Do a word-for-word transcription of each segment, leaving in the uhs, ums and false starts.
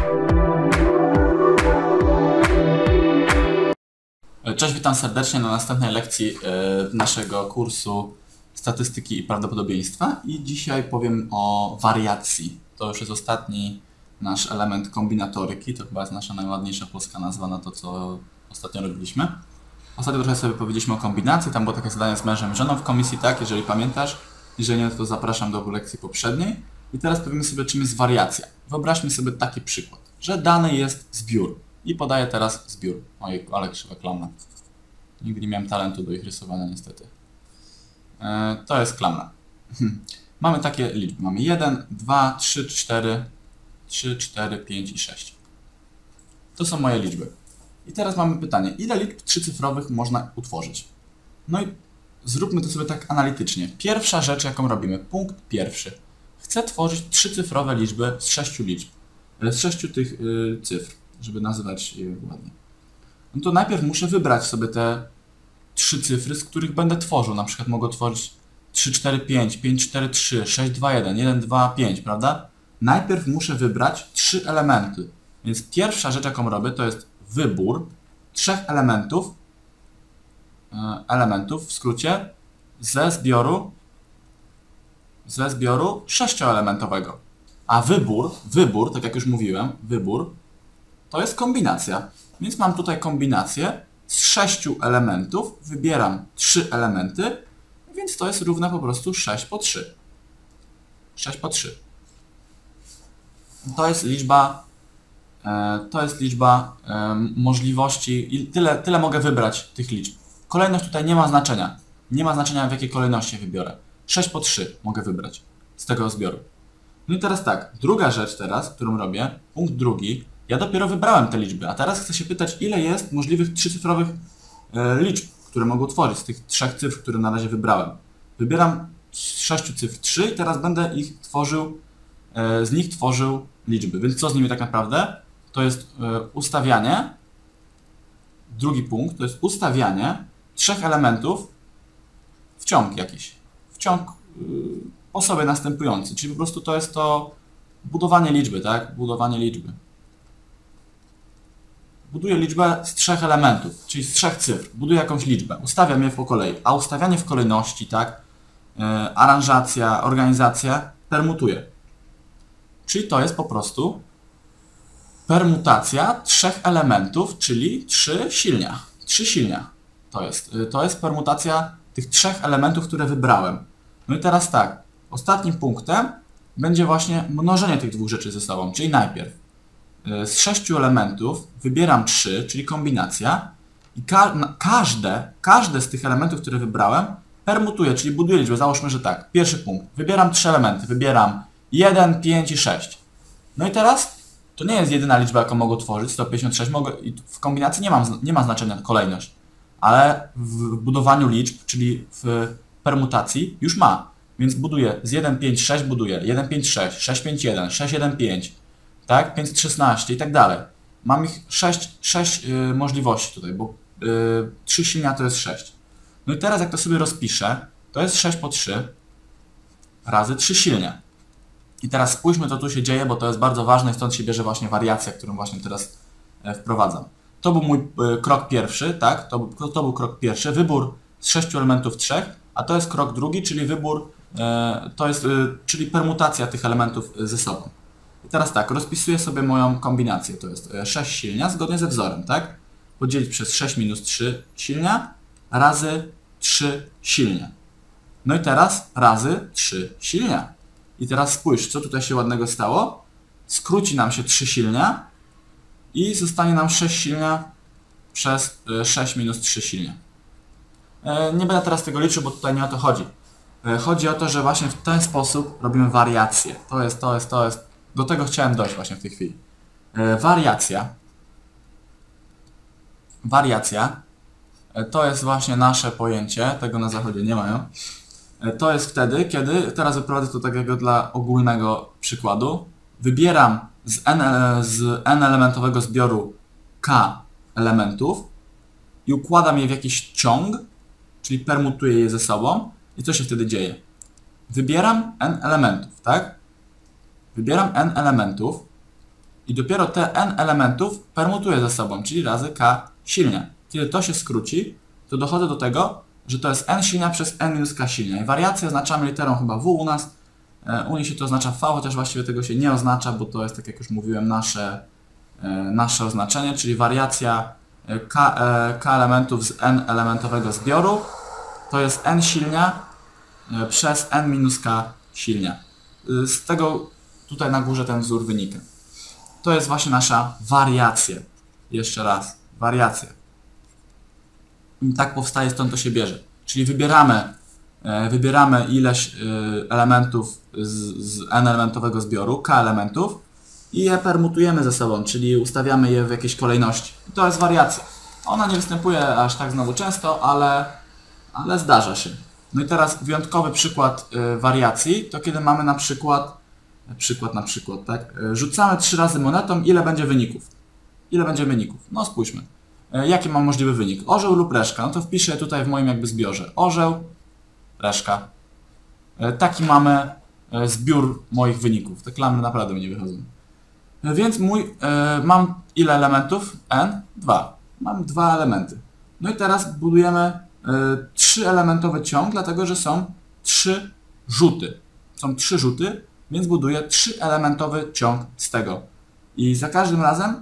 Cześć, witam serdecznie na następnej lekcji naszego kursu Statystyki i Prawdopodobieństwa i dzisiaj powiem o wariacji. To już jest ostatni nasz element kombinatoryki, to chyba jest nasza najładniejsza polska nazwa na to, co ostatnio robiliśmy. Ostatnio trochę sobie powiedzieliśmy o kombinacji, tam było takie zadanie z mężem i żoną w komisji, tak, jeżeli pamiętasz. Jeżeli nie, to zapraszam do lekcji poprzedniej. I teraz powiemy sobie, czym jest wariacja. Wyobraźmy sobie taki przykład, że dany jest zbiór. I podaję teraz zbiór. Ojej, ale krzywa klamna. Nigdy nie miałem talentu do ich rysowania niestety. E, to jest klamna. Mamy takie liczby. Mamy jeden, dwa, trzy, cztery, trzy, cztery, pięć i sześć. To są moje liczby. I teraz mamy pytanie, ile liczb trzycyfrowych można utworzyć? No i zróbmy to sobie tak analitycznie. Pierwsza rzecz, jaką robimy, punkt pierwszy. Chcę tworzyć trzycyfrowe liczby z sześciu liczb, z sześciu tych y, cyfr, żeby nazywać je ładnie. No to najpierw muszę wybrać sobie te trzy cyfry, z których będę tworzył. Na przykład mogę tworzyć trzy, cztery, pięć, pięć, cztery, trzy, sześć, dwa, jeden, jeden, dwa, pięć, prawda? Najpierw muszę wybrać trzy elementy. Więc pierwsza rzecz, jaką robię, to jest wybór trzech elementów, elementów w skrócie, ze zbioru, ze zbioru sześcioelementowego. A wybór, wybór, tak jak już mówiłem, wybór to jest kombinacja. Więc mam tutaj kombinację z sześciu elementów, wybieram trzy elementy, więc to jest równe po prostu sześć po trzy. sześć po trzy. To jest liczba, e, to jest liczba e, możliwości i tyle, tyle mogę wybrać tych liczb. Kolejność tutaj nie ma znaczenia. Nie ma znaczenia, w jakiej kolejności wybiorę. sześć po trzy mogę wybrać z tego zbioru. No i teraz tak, druga rzecz teraz, którą robię, punkt drugi, ja dopiero wybrałem te liczby, a teraz chcę się pytać, ile jest możliwych trzycyfrowych e, liczb, które mogę utworzyć z tych trzech cyfr, które na razie wybrałem. Wybieram z sześciu cyfr trzy i teraz będę ich tworzył, e, z nich tworzył liczby. Więc co z nimi tak naprawdę? To jest e, ustawianie, drugi punkt, to jest ustawianie trzech elementów w ciąg jakiś. W ciąg y, po sobie następujący, czyli po prostu to jest to budowanie liczby, tak? Budowanie liczby. Buduję liczbę z trzech elementów, czyli z trzech cyfr. Buduję jakąś liczbę, ustawiam je po kolei, a ustawianie w kolejności, tak? Yy, aranżacja, organizacja, permutuję. Czyli to jest po prostu permutacja trzech elementów, czyli trzy silnia. Trzy silnia to jest. Yy, to jest permutacja tych trzech elementów, które wybrałem. No i teraz tak, ostatnim punktem będzie właśnie mnożenie tych dwóch rzeczy ze sobą, czyli najpierw z sześciu elementów wybieram trzy, czyli kombinacja i ka każde, każde z tych elementów, które wybrałem, permutuję, czyli buduję liczbę. Załóżmy, że tak, pierwszy punkt, wybieram trzy elementy, wybieram jeden, pięć i sześć. No i teraz to nie jest jedyna liczba, jaką mogę tworzyć, sto pięćdziesiąt sześć, mogę, i w kombinacji nie, mam, nie ma znaczenia kolejność, ale w budowaniu liczb, czyli w permutacji już ma. Więc buduję z jeden, pięć, sześć, buduję jeden, pięć, sześć, sześć, pięć, jeden, sześć, jeden, pięć, tak, pięćset szesnaście i tak dalej. Mam ich sześć, sześć yy, możliwości tutaj, bo yy, trzy silnia to jest sześć. No i teraz jak to sobie rozpiszę, to jest sześć po trzy razy trzy silnia. I teraz spójrzmy, co tu się dzieje, bo to jest bardzo ważne i stąd się bierze właśnie wariacja, którą właśnie teraz yy, wprowadzam. To był mój yy, krok pierwszy, tak, to, to, to był krok pierwszy, wybór z sześciu elementów trzech, a to jest krok drugi, czyli wybór, yy, to jest, yy, czyli permutacja tych elementów ze sobą. I teraz tak, rozpisuję sobie moją kombinację, to jest sześć silnia zgodnie ze wzorem, tak? Podzielić przez sześć minus trzy silnia razy trzy silnia. No i teraz razy trzy silnia. I teraz spójrz, co tutaj się ładnego stało. Skróci nam się trzy silnia i zostanie nam sześć silnia przez sześć minus trzy silnia. Nie będę teraz tego liczył, bo tutaj nie o to chodzi. Chodzi o to, że właśnie w ten sposób robimy wariację. To jest, to jest, to jest Do tego chciałem dojść właśnie w tej chwili. E, wariacja. Wariacja e, to jest właśnie nasze pojęcie, tego na zachodzie nie mają. E, to jest wtedy, kiedy, teraz wyprowadzę to takiego dla ogólnego przykładu, wybieram z n, z n elementowego zbioru k elementów i układam je w jakiś ciąg, czyli permutuję je ze sobą i co się wtedy dzieje? Wybieram n elementów, tak? Wybieram n elementów I dopiero te n elementów permutuję ze sobą, czyli razy k silnia. Kiedy to się skróci, to dochodzę do tego, że to jest n silnia przez n minus k silnia. I wariację oznaczamy literą chyba w u nas. U nich się to oznacza v, chociaż właściwie tego się nie oznacza, bo to jest, tak jak już mówiłem, nasze, nasze oznaczenie, czyli wariacja k, k elementów z n elementowego zbioru to jest n silnia przez n minus k silnia. Z tego tutaj na górze ten wzór wynika. To jest właśnie nasza wariacja. Jeszcze raz, wariacja. I tak powstaje, stąd to się bierze. Czyli wybieramy, wybieramy ileś elementów z, z n elementowego zbioru, k elementów i je permutujemy ze sobą, czyli ustawiamy je w jakiejś kolejności. I to jest wariacja. Ona nie występuje aż tak znowu często, ale, ale zdarza się. No i teraz wyjątkowy przykład wariacji to kiedy mamy na przykład, przykład na przykład, tak? Rzucamy trzy razy monetą, ile będzie wyników? Ile będzie wyników? No spójrzmy. Jaki mam możliwy wynik? Orzeł lub reszka? No to wpiszę tutaj w moim jakby zbiorze. Orzeł, reszka. Taki mamy zbiór moich wyników. Te klamy naprawdę mi nie wychodzą. Więc mój, mam ile elementów? N? dwa. Mam dwa elementy. No i teraz budujemy trzyelementowy ciąg, dlatego że są trzy rzuty. Są trzy rzuty, więc buduję trzyelementowy ciąg z tego. I za każdym razem,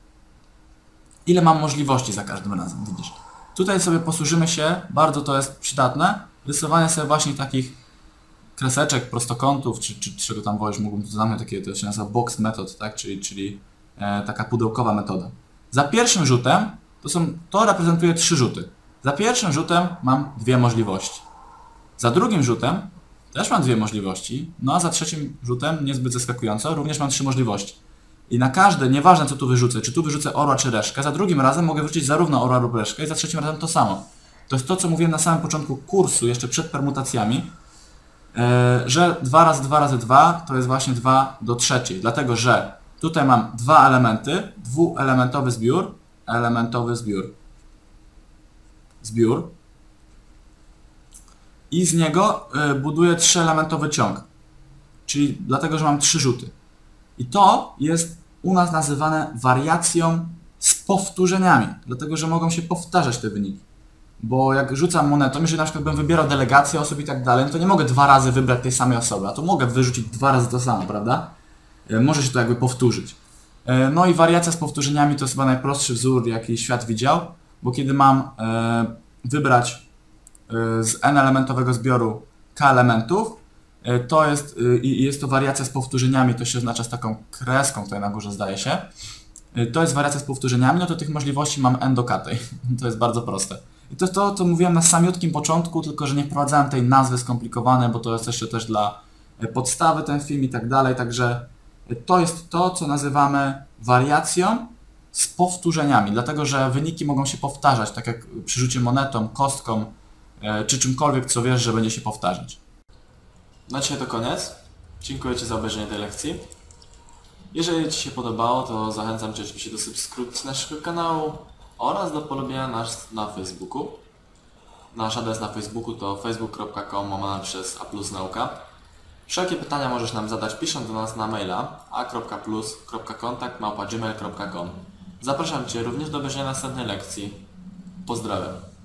ile mam możliwości za każdym razem, widzisz? Tutaj sobie posłużymy się, bardzo to jest przydatne, rysowanie sobie właśnie takich kreseczek, prostokątów, czy, czy czego tam wolisz, mógłbym tu znamy takie, to się nazywa box method, tak? Czyli, czyli e, taka pudełkowa metoda. Za pierwszym rzutem, to, są, to reprezentuje trzy rzuty. Za pierwszym rzutem mam dwie możliwości. Za drugim rzutem też mam dwie możliwości, no a za trzecim rzutem, niezbyt zaskakująco, również mam trzy możliwości. I na każde, nieważne co tu wyrzucę, czy tu wyrzucę orła czy reszkę, za drugim razem mogę wyrzucić zarówno orła lub reszkę i za trzecim razem to samo. To jest to, co mówiłem na samym początku kursu, jeszcze przed permutacjami, yy, że dwa razy dwa razy dwa to jest właśnie dwa do trzeciej, dlatego że tutaj mam dwa elementy, dwuelementowy zbiór, elementowy zbiór, zbiór i z niego yy, buduję trzyelementowy ciąg, czyli dlatego, że mam trzy rzuty. I to jest u nas nazywane wariacją z powtórzeniami, dlatego że mogą się powtarzać te wyniki. Bo jak rzucam monetą, jeżeli na przykład bym wybierał delegację osób i tak dalej, no to nie mogę dwa razy wybrać tej samej osoby, a tu mogę wyrzucić dwa razy to samo, prawda? Może się to jakby powtórzyć. No i wariacja z powtórzeniami to jest chyba najprostszy wzór, jaki świat widział, bo kiedy mam wybrać z n-elementowego zbioru k elementów, to jest, i jest to wariacja z powtórzeniami, to się oznacza z taką kreską tutaj na górze, zdaje się. To jest wariacja z powtórzeniami, no to tych możliwości mam n do k tej. To jest bardzo proste. I to jest to, co mówiłem na samiutkim początku, tylko że nie wprowadzałem tej nazwy skomplikowane, bo to jest jeszcze też dla podstawy ten film i tak dalej, także to jest to, co nazywamy wariacją z powtórzeniami, dlatego że wyniki mogą się powtarzać, tak jak przy rzucie monetą, kostką, czy czymkolwiek, co wiesz, że będzie się powtarzać. Na dzisiaj to koniec. Dziękuję Ci za obejrzenie tej lekcji. Jeżeli Ci się podobało, to zachęcam Cię oczywiście do subskrypcji naszego kanału oraz do polubienia nas na Facebooku. Nasz adres na Facebooku to facebook kropka com łamane przez a plus nauka. Wszelkie pytania możesz nam zadać pisząc do nas na maila a kropka plus kropka kontakt małpa gmail kropka com. Zapraszam Cię również do obejrzenia następnej lekcji. Pozdrawiam.